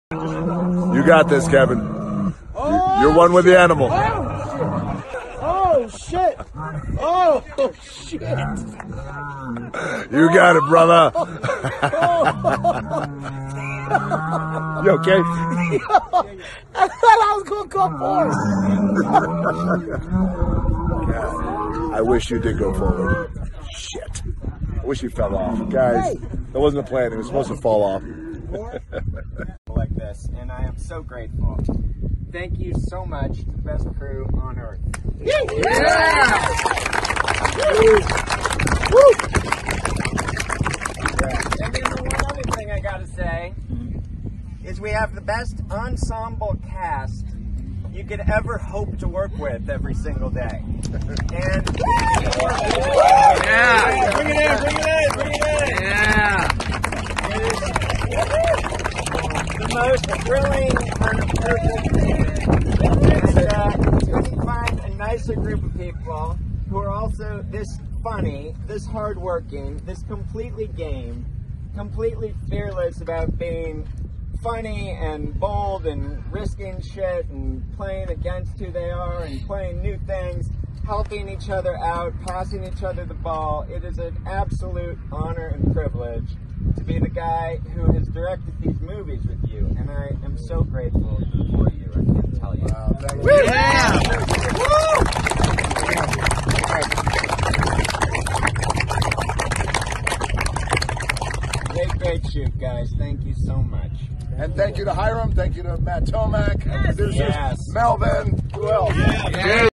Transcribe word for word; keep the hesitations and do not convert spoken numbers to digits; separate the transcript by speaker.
Speaker 1: You got this, Kevin. Oh, You're one with the animal.
Speaker 2: Oh, shit. Oh, shit.
Speaker 1: You got it, brother. You okay?
Speaker 2: I thought I was going to go forward.
Speaker 1: I wish you did go forward. Shit. I wish you fell off. Guys, that wasn't a plan. It was supposed to fall off.
Speaker 3: Like this, and I am so grateful. Thank you so much to the best crew on earth.
Speaker 2: Yeah!
Speaker 3: Woo! And then the one other thing I gotta say is we have the best ensemble cast you could ever hope to work with every single day. And
Speaker 4: yeah,
Speaker 3: bring it in, bring it in, bring it in.
Speaker 4: Yeah.
Speaker 3: The most thrilling and uh, couldn't find a nicer group of people who are also this funny, this hardworking, this completely game, completely fearless about being funny and bold and risking shit and playing against who they are and playing new things, helping each other out, passing each other the ball. It is an absolute honor and privilege to be the guy who has directed these movies with you, and I am so grateful for you. I can't tell you.
Speaker 1: Wow, thank you.
Speaker 4: Yeah.
Speaker 3: Great, great shoot, guys. Thank you so much.
Speaker 1: And thank you to Hiram. Thank you to Matt Tomac, and
Speaker 3: Yes.
Speaker 1: producers
Speaker 3: Yes.
Speaker 1: Melvin. Who else?
Speaker 4: Yeah.